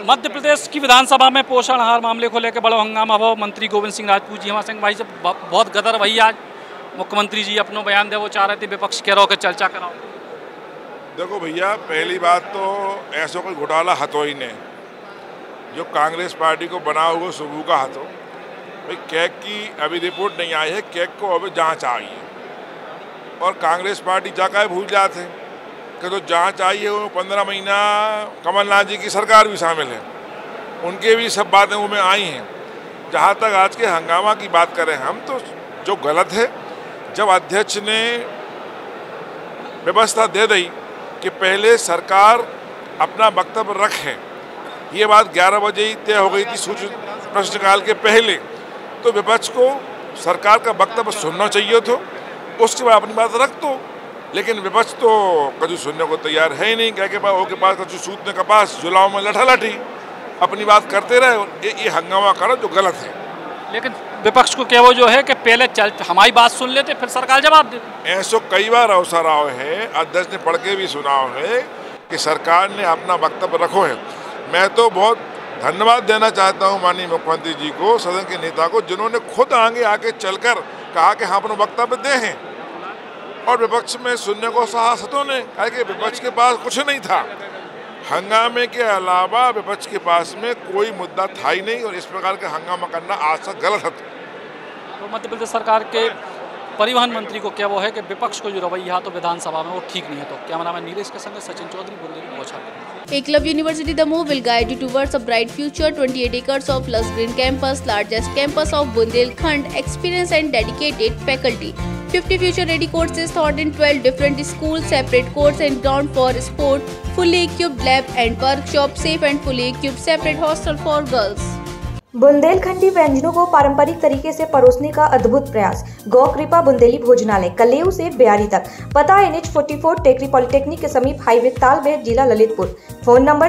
मध्य प्रदेश की विधानसभा में पोषण आहार मामले को लेकर बड़ा हंगामा हुआ। मंत्री गोविंद सिंह राजपूत जी हमारे संग भाई से बहुत गदर वही आज मुख्यमंत्री जी अपना बयान दे, वो चाह रहे थे विपक्ष के रो के चर्चा कराओ। देखो भैया, पहली बात तो ऐसा कोई घोटाला हतो ही नहीं जो कांग्रेस पार्टी को बना हुआ सुबह का हतो। भाई कैग की अभी रिपोर्ट नहीं आई है, कैग को अभी जांच आई है और कांग्रेस पार्टी जाकर भूल जाते हैं कि तो जांच आई है। वो 15 महीना कमलनाथ जी की सरकार भी शामिल है, उनके भी सब बातें वो में आई हैं। जहाँ तक आज के हंगामा की बात करें हम, तो जो गलत है, जब अध्यक्ष ने व्यवस्था दे दी कि पहले सरकार अपना वक्तव्य रखे, ये बात 11 बजे ही तय हो गई थी सूचित प्रश्नकाल के पहले, तो विपक्ष को सरकार का वक्तव्य सुनना चाहिए था, उसके बाद अपनी बात रख दो। लेकिन विपक्ष तो कभी सुनने को तैयार है ही नहीं, क्या के पास कभी सूतने के पास जुलाव में लठी अपनी बात करते रहे और ये हंगामा करो जो गलत है। लेकिन विपक्ष को क्या वो जो है कि पहले हमारी बात सुन लेते फिर सरकार जवाब दे। ऐसा कई बार अवसर आओ है, अध्यक्ष ने पढ़ के भी सुनाओ है कि सरकार ने अपना वक्तव्य रखो है। मैं तो बहुत धन्यवाद देना चाहता हूं माननीय मुख्यमंत्री जी को, सदन के नेता को, जिन्होंने खुद आगे आके चलकर कहा कि हाँ अपना वक्तव्य दे हैं और विपक्ष में सुनने को साहसतों ने कहा कि विपक्ष के पास कुछ नहीं था। हंगामे के अलावा विपक्ष के पास में कोई मुद्दा था ही नहीं और इस प्रकार का हंगामा करना आज तक गलत है। तो मध्य प्रदेश सरकार के परिवहन मंत्री को क्या वो है कि विपक्ष को जो रवैया तो विधानसभा में वो ठीक नहीं है। तो कैमरामैन नीलेश के संग सचिन चौधरी बुंदेलखंड पहुंचा। Eklavya University Damoh will guide you towards a bright future. 28 acres of lush green campus, largest campus of Bundelkhand, experienced and dedicated faculty. 50 future-ready courses taught in 12 different schools, separate courts and ground for sport, fully equipped lab and workshop, safe and fully equipped separate hostel for girls. Bundelkhandi व्यंजनों को पारंपरिक तरीके से परोसने का अद्भुत प्रयास। गौ कृपा बुंदेली भोजनालय, कलेऊ से ब्यारी तक। पता NH 44 टेकरी पॉलिटेक्निक के समीप, हाईवे तालबेर, जिला ललितपुर। Phone number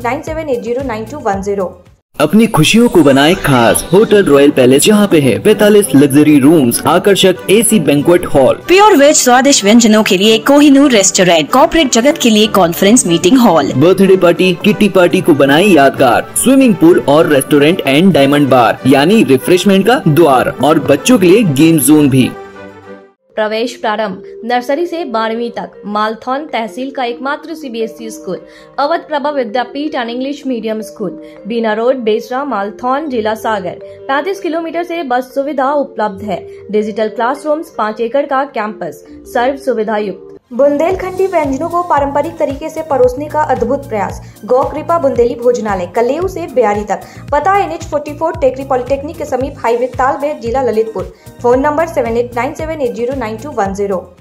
7897809210। अपनी खुशियों को बनाए खास होटल रॉयल पैलेस, जहाँ पे है 45 लग्जरी रूम्स, आकर्षक AC banquet hall, pure veg स्वादिष्ट व्यंजनों के लिए कोहिनूर रेस्टोरेंट, कॉर्पोरेट जगत के लिए conference meeting hall, birthday party, kitty party को बनाए यादगार, स्विमिंग पूल और रेस्टोरेंट एंड डायमंड बार यानी रिफ्रेशमेंट का द्वार और बच्चों के लिए गेम जोन भी। प्रवेश प्रारंभ नर्सरी से 12वीं तक। मालथौन तहसील का एकमात्र CBSE school, Awadh Prabha Vidyapeeth and English medium school, Bina road, Besra, Malthone, जिला सागर। 35 किलोमीटर से बस सुविधा उपलब्ध है। डिजिटल क्लासरूम्स, 5 एकड़ का कैंपस, सर्व सुविधा युक्त। बुंदेलखंडी व्यंजनों को पारंपरिक तरीके से परोसने का अद्भुत प्रयास। गौ कृपा बुंदेली भोजनालय, कलेऊ से ब्यारी तक। पता NH 44 टेकरी पॉलिटेक्निक के समीप, हाईवे तालबेर, जिला ललितपुर। Phone number 7897809210।